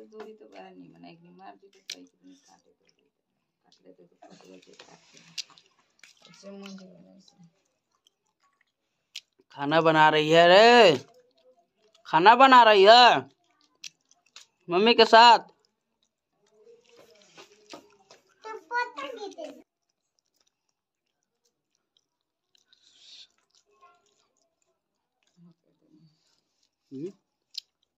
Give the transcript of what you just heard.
तो दूरी तो बाहर नहीं मना एक मार दी तो कई कितनी काटे तो काट लेते तो पतला के काटते ऐसे मुंह दे ऐसे। खाना बना रही है रे, खाना बना रही है मम्मी के साथ।